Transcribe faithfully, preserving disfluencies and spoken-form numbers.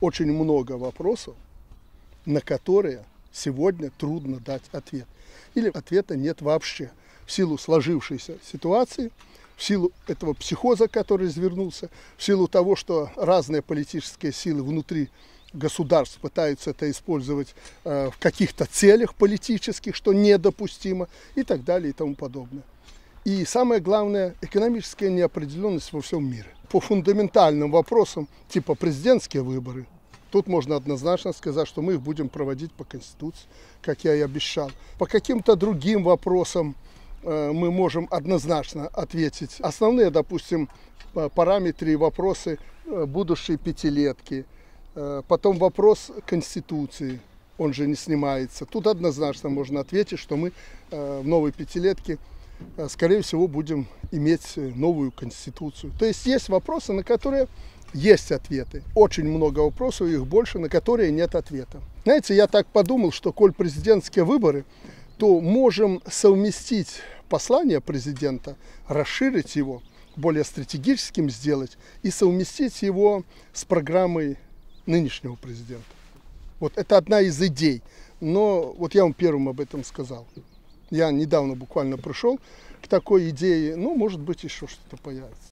очень много вопросов, на которые сегодня трудно дать ответ. Или ответа нет вообще в силу сложившейся ситуации, в силу этого психоза, который извернулся, в силу того, что разные политические силы внутри государств пытаются это использовать э, в каких-то целях политических, что недопустимо, и так далее и тому подобное. И самое главное, экономическая неопределенность во всем мире. По фундаментальным вопросам, типа президентские выборы, тут можно однозначно сказать, что мы их будем проводить по Конституции, как я и обещал. По каким-то другим вопросам э, мы можем однозначно ответить. Основные, допустим, параметры и вопросы э, будущей пятилетки. Э, потом вопрос Конституции, он же не снимается. Тут однозначно можно ответить, что мы э, в новой пятилетке, э, скорее всего, будем иметь новую Конституцию. То есть есть вопросы, на которые есть ответы. Очень много вопросов, их больше, на которые нет ответа. Знаете, я так подумал, что коль президентские выборы, то можем совместить послание президента, расширить его, более стратегическим сделать и совместить его с программой нынешнего президента. Вот это одна из идей. Но вот я вам первым об этом сказал. Я недавно буквально пришел к такой идее, ну, может быть, еще что-то появится.